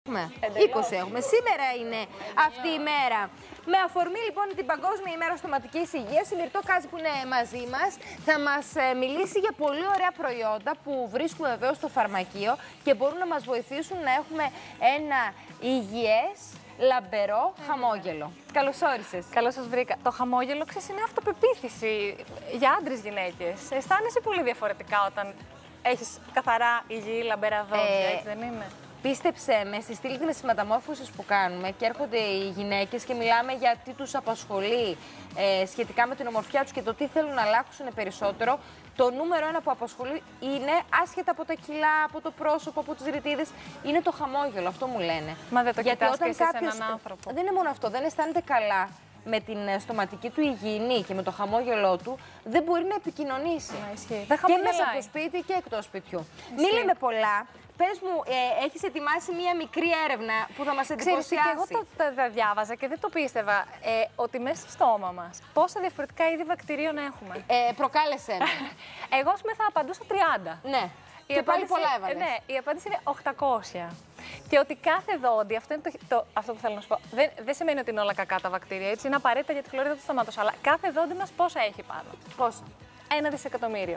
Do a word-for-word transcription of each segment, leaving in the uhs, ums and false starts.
Έχουμε. είκοσι έχουμε. Σήμερα είναι αυτή η μέρα. Με αφορμή λοιπόν την Παγκόσμια ημέρα στοματικής υγείας, η Μυρτώ Κάζη που είναι μαζί μας θα μας μιλήσει για πολύ ωραία προϊόντα που βρίσκουμε βεβαίως στο φαρμακείο και μπορούν να μας βοηθήσουν να έχουμε ένα υγιές, λαμπερό χαμόγελο. Καλώς όρισες. Καλώς σας βρήκα. Το χαμόγελο, ξέρεις, είναι αυτοπεποίθηση για άντρες γυναίκες. Αισθάνεσαι πολύ διαφορετικά όταν έχεις καθαρά υγιή, λαμπερά δόντια, ε... έτσι δεν είναι? Πίστεψέ με, στη στήλη της μεταμόρφωσης που κάνουμε και έρχονται οι γυναίκες και μιλάμε για τι τους απασχολεί ε, σχετικά με την ομορφιά τους και το τι θέλουν να αλλάξουν περισσότερο. Το νούμερο ένα που απασχολεί είναι, άσχετα από τα κιλά, από το πρόσωπο, από τις ρητίδες, είναι το χαμόγελο. Αυτό μου λένε. Μα δεν το Γιατί κοιτάς όταν και εσύ κάποιος... έναν άνθρωπο. Δεν είναι μόνο αυτό, δεν αισθάνεται καλά με την στοματική του υγιεινή και με το χαμόγελό του, δεν μπορεί να επικοινωνήσει. Να, και μέσα από το σπίτι και εκτός σπιτιού. Μην λέμε πολλά. Πες μου, ε, έχεις ετοιμάσει μία μικρή έρευνα που θα μας εντυπωσιάσει? Ξέρεις, και εγώ το, το, το διάβαζα και δεν το πίστευα, ε, ότι μέσα στο στόμα μας πόσα διαφορετικά είδη βακτηρίων έχουμε. Ε, προκάλεσέ με. Εγώ, ας πούμε, θα απαντούσα τριάντα. Ναι. Η και απάντηση, πάλι πολλά έβαλες. Ναι, η απάντηση είναι οκτακόσια. Και ότι κάθε δόντι, αυτό είναι το, το, αυτό που θέλω να σου πω, δεν, δεν σημαίνει ότι είναι όλα κακά τα βακτήρια, έτσι, είναι απαραίτητα για τη χλωρίδα του στόματος, αλλά κάθε δόντι μας πόσα έχει πάνω? Πόσα? Ένα δισεκατομμύριο.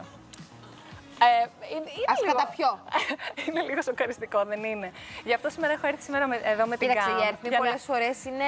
Ε, είναι, είναι Ας λίγο... καταπιώ. Είναι λίγο σοκαριστικό, δεν είναι? Γι' αυτό σήμερα έχω έρθει σήμερα με, εδώ με την Κοίταξε, Γκάμ. η αριθμή πολλές να... φορές είναι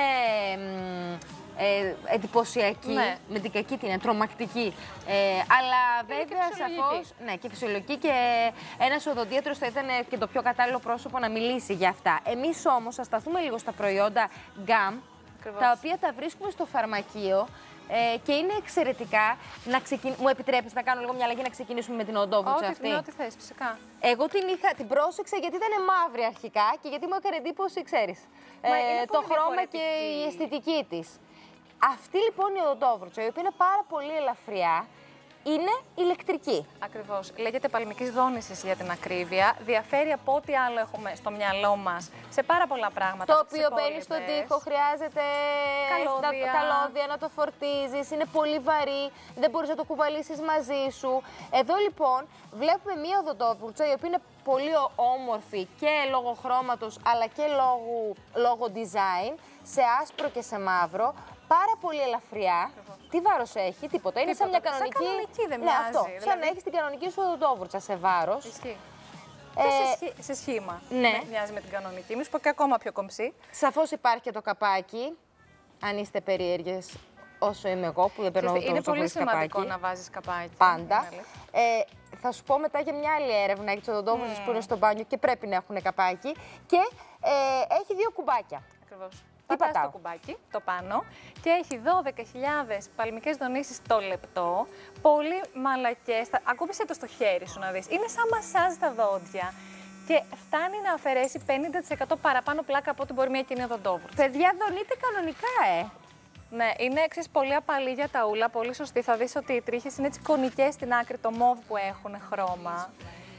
ε, εντυπωσιακή, ναι. με την κακή την είναι, τρομακτική. Ε, αλλά βέβαια σαφώς, ναι, και φυσιολογική, και ένας οδοντίατρος θα ήταν και το πιο κατάλληλο πρόσωπο να μιλήσει για αυτά. Εμείς όμως θα σταθούμε λίγο στα προϊόντα Γκάμ, τα οποία τα βρίσκουμε στο φαρμακείο. Ε, και είναι εξαιρετικά. Να ξεκιν... Μου επιτρέπεις να κάνω λίγο μια αλλαγή, να ξεκινήσουμε με την οδόβουρτσα αυτή? Ό,τι θες, φυσικά. Εγώ την, είχα, την πρόσεξα γιατί ήταν μαύρη αρχικά και γιατί μου έκανε εντύπωση, ξέρεις, ε, το χρώμα και η αισθητική της. Αυτή λοιπόν η οδόβουρτσα, η οποία είναι πάρα πολύ ελαφριά, είναι ηλεκτρική. Ακριβώς. Λέγεται παλμικής δόνησης για την ακρίβεια. Διαφέρει από ό,τι άλλο έχουμε στο μυαλό μας σε πάρα πολλά πράγματα. Το οποίο μπαίνει στον τοίχο, χρειάζεται καλώδια. Να, καλώδια, να το φορτίζεις, είναι πολύ βαρύ, δεν μπορείς να το κουβαλήσεις μαζί σου. Εδώ λοιπόν βλέπουμε μία οδοντόβουρτσα η οποία είναι πολύ όμορφη και λόγω χρώματος αλλά και λόγω, λόγω design, σε άσπρο και σε μαύρο. Πάρα πολύ ελαφριά. Τι βάρος έχει? Τίποτα. Είναι σαν μια κανονική. Σαν κανονική δεν ναι, μοιάζει. Αυτό. Δηλαδή... Σαν να έχεις την κανονική σου οδοντόβουρτσα σε βάρος. Ισχύει. Ε... Και σε, σχή... σε σχήμα. Ναι. Μοιάζει με την κανονική. Μη σου πω και ακόμα πιο κομψή. Σαφώς υπάρχει και το καπάκι. Αν είστε περίεργες, όσο είμαι εγώ που δεν παίρνω οδοντόβουρτσα. Είναι πολύ σημαντικό καπάκι. να βάζεις καπάκι. Πάντα. Ε, θα σου πω μετά για μια άλλη έρευνα για τις οδοντόβουρτσες mm. που είναι στο μπάνιο και πρέπει να έχουν καπάκι. Και ε, έχει δύο κουμπάκια. Ακριβώς. Τι πατάς πατάω? το κουμπάκι, το πάνω, και έχει δώδεκα χιλιάδες παλμικές δονήσεις το λεπτό. Πολύ μαλακές. Ακούμπησε το στο χέρι σου να δεις. Είναι σαν μασάζ στα δόντια. Και φτάνει να αφαιρέσει πενήντα τοις εκατό παραπάνω πλάκα από ό,τι μπορεί μια κοινή οδοντόβουρτσα. Παιδιά, δονείτε κανονικά, ε! Ναι, είναι εξής πολύ απαλή για τα ούλα, πολύ σωστή. Θα δεις ότι οι τρίχες είναι έτσι κονικές στην άκρη, το μόβ που έχουν χρώμα.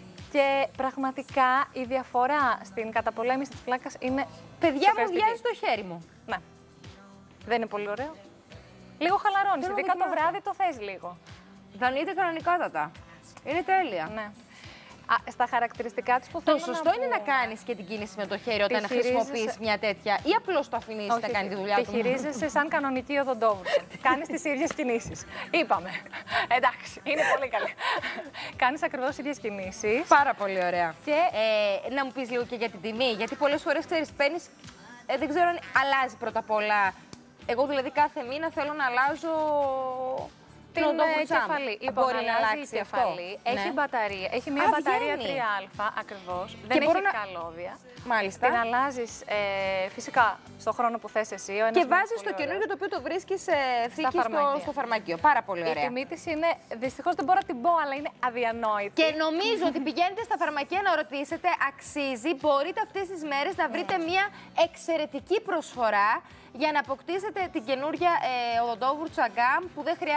Και πραγματικά η διαφορά στην καταπολέμηση της πλάκας είναι. Παιδιά, μου βιάζει το χέρι μου. Ναι. Δεν είναι πολύ ωραίο? Λίγο χαλαρώνεις, ειδικά το βράδυ το θες λίγο. Δονείται κανονικότατα. Είναι τέλεια. Ναι. Α, στα χαρακτηριστικά της που θέλω το σωστό να είναι να κάνεις και την κίνηση με το χέρι όταν χρησιμοποιείς μια τέτοια, ή απλώς το αφήνεις να κάνει τη δουλειά του? Τη χειρίζεσαι σαν κανονική οδοντόβουρτσα. Κάνεις τις ίδιες κινήσεις. Είπαμε. Εντάξει, είναι πολύ καλή. Κάνεις ακριβώς τις ίδιες κινήσεις. Πάρα πολύ ωραία. Και ε, να μου πεις λίγο και για την τιμή, γιατί πολλές φορές ξέρεις, παίρνεις, ε, δεν ξέρω αν αλλάζει πρώτα απ' όλα. Εγώ δηλαδή κάθε μήνα θέλω να αλλάζω την κεφαλή. Λοιπόν, μπορεί να αλλάξει η κεφαλή. Έχει ναι. μπαταρία. Έχει μια Α, μπαταρία βγαίνει. τρία α ακριβώς. Δεν έχει να... καλώδια. Μάλιστα. Την αλλάζεις ε, φυσικά στον χρόνο που θες εσύ. Και βάζεις το καινούργιο το οποίο το βρίσκεις ε, θήκη στο, στο φαρμακείο. Πάρα πολύ ωραία. Η τιμή της είναι, δυστυχώς δεν μπορώ να την πω, αλλά είναι αδιανόητη. Και νομίζω ότι πηγαίνετε στα φαρμακεία να ρωτήσετε, αξίζει. Μπορείτε αυτές τις μέρες να βρείτε μια εξαιρετική προσφορά για να αποκτήσετε την καινούργια ε, οδοντόβουρτσα Γκάμ που δεν χρειάζεται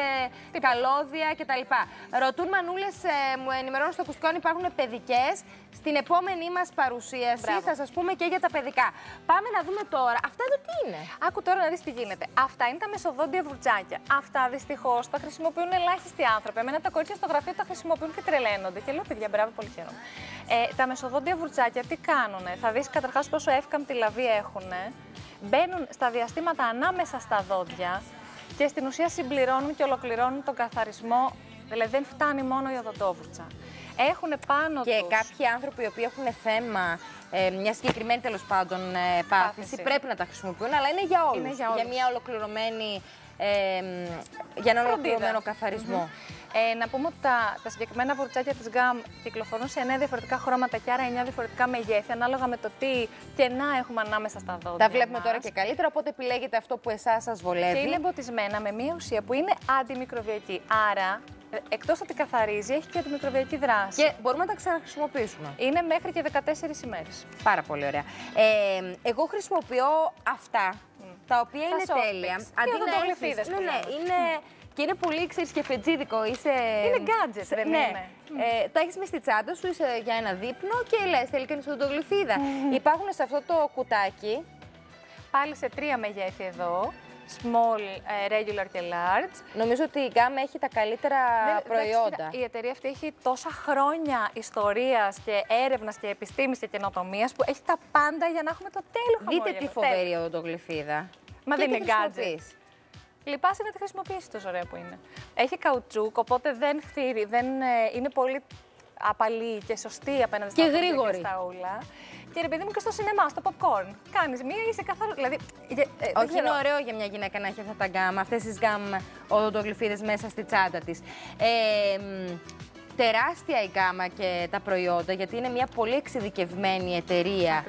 ε, καλώδια κτλ. Ρωτούν μανούλες, ε, μου ενημερώνουν στο ακουστικό αν υπάρχουν παιδικές. Στην επόμενή μας παρουσίαση Μπράβο. θα σας πούμε και για τα παιδικά. Πάμε να δούμε τώρα. Αυτά εδώ τι είναι. Άκου τώρα να δεις τι γίνεται. Αυτά είναι τα μεσοδόντια βουρτσάκια. Αυτά δυστυχώς τα χρησιμοποιούν ελάχιστοι άνθρωποι. Εμένα τα κορίτσια στο γραφείο τα χρησιμοποιούν και τρελαίνονται. Και λέω παιδιά, μπράβο, πολύ χαίρομαι. Ε, τα μεσοδόντια βουρτσάκια τι κάνουνε. Θα δεις καταρχάς πόσο εύκαμπτη λαβή έχουνε. Μπαίνουν στα διαστήματα ανάμεσα στα δόντια και στην ουσία συμπληρώνουν και ολοκληρώνουν τον καθαρισμό. Δηλαδή δεν φτάνει μόνο η οδοντόβουρτσα. Έχουν πάνω και τους... κάποιοι άνθρωποι οι οποίοι έχουν θέμα, ε, μια συγκεκριμένη τέλος πάντων ε, πάθηση, πρέπει να τα χρησιμοποιούν, αλλά είναι για όλους. Είναι για, όλους. για μια ολοκληρωμένη, ε, για έναν ολοκληρωμένο καθαρισμό. Mm-hmm. ε, να πούμε ότι τα, τα συγκεκριμένα βουρτσάκια της γκάμ κυκλοφορούν σε εννέα διαφορετικά χρώματα και άρα εννέα διαφορετικά μεγέθη, ανάλογα με το τι κενά έχουμε ανάμεσα στα δόντια. Τα βλέπουμε μας. τώρα και καλύτερα, οπότε επιλέγετε αυτό που εσάς σας βολεύει. Και είναι εμποτισμένα με μια ουσία που είναι αντιμικροβιακή. Άρα, εκτός ότι καθαρίζει, έχει και αντιμικροβιακή δράση. Και μπορούμε να τα ξαναχρησιμοποιήσουμε. Είναι μέχρι και δεκατέσσερις ημέρες. Πάρα πολύ ωραία. Ε, εγώ χρησιμοποιώ αυτά, mm. τα οποία τα είναι τέλεια. Αντί να έχεις... Ναι, ναι, είναι... Mm. Και είναι πολύ, ξέρεις, και φετζίδικο. Είσαι... Είναι gadget, δεν ναι. είναι. Ε, τα έχεις μες στη τσάντα σου, είσαι για ένα δείπνο και λες, θέλει κανείς οδοντογλυφίδα. Mm. Υπάρχουν σε αυτό το κουτάκι. Πάλι σε τρία μεγέθη εδώ. Small, regular και large. Νομίζω ότι η γκάμ έχει τα καλύτερα Δεν, προϊόντα. Εντάξει, η εταιρεία αυτή έχει τόσα χρόνια ιστορίας και έρευνας και επιστήμης και καινοτομίας που έχει τα πάντα για να έχουμε το τέλειο χαμόγελο. Δείτε τι φοβερή οδοντογλυφίδα. Μα και δεν είναι gadget. Λυπάσαι να τη χρησιμοποιήσεις τόσο ωραία που είναι. Έχει καουτσούκ, οπότε δεν θύρει, δεν, είναι πολύ απαλή και σωστή απέναντι στα γρήγορη. Και στα ούλα. Και ρε παιδί μου και στο σινεμά, στο popcorn. Κάνεις μία, είσαι καθαρό. Δηλαδή, ε, όχι, είναι ωραίο για μια γυναίκα να έχει αυτά τα γκάμ, αυτές τις γκάμ οδοντογλυφίδες μέσα στη τσάντα της. Ε, τεράστια η γκάμα και τα προϊόντα, γιατί είναι μια πολύ εξειδικευμένη εταιρεία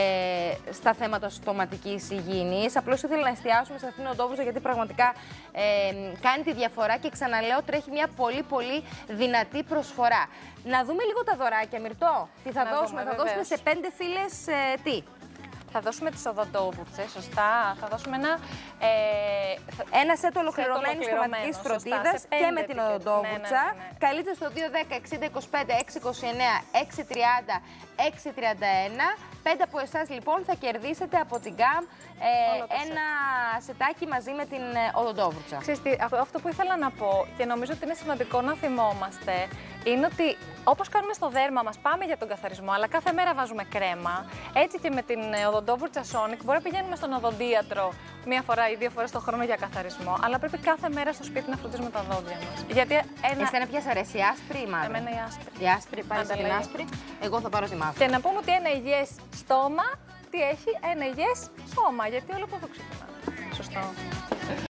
ε, στα θέματα στοματικής υγιεινής. Απλώς ήθελα να εστιάσουμε σε αυτήν την οδόβουρτσα, γιατί πραγματικά ε, κάνει τη διαφορά και ξαναλέω, τρέχει μια πολύ πολύ δυνατή προσφορά. Να δούμε λίγο τα δωράκια, Μυρτώ. Τι θα να δώσουμε, δούμε, θα δώσουμε σε πέντε φίλες ε, τι. Θα δώσουμε τις οδοντόβουρτσες, σωστά. Θα δώσουμε ένα... Ε, ένα σετ ολοκληρωμένης στοματικής φροντίδας και με την οδοντόβουρτσα. Ναι, ναι, ναι. Καλείτε στο δύο ένα μηδέν έξι είκοσι πέντε έξι είκοσι εννέα έξι τριάντα έξι τριάντα ένα. Πέντε από εσάς λοιπόν θα κερδίσετε από την γκάμ ε, ένα σετάκι μαζί με την οδοντόβουρτσα. Ξέρετε, αυτό που ήθελα να πω και νομίζω ότι είναι σημαντικό να θυμόμαστε είναι ότι όπως κάνουμε στο δέρμα μας, πάμε για τον καθαρισμό, αλλά κάθε μέρα βάζουμε κρέμα. Έτσι και με την οδοντόβουρτσα Sonic μπορεί να πηγαίνουμε στον οδοντίατρο μία φορά ή δύο φορές το χρόνο για καθαρισμό, αλλά πρέπει κάθε μέρα στο σπίτι να φροντίζουμε τα δόντια μας. Γιατί ένα... Εσένα ποια σ' αρέσει, η άσπρη ή η μαύρη? Εμένα η άσπρη. Η άσπρη, πάρεις την άσπρη, εγώ θα πάρω τη μαύρη. Και να πούμε ότι ένα υγιές στόμα, τι έχει, ένα υγιές σώμα, γιατί όλο από εδώ ξεκινά. Σωστό.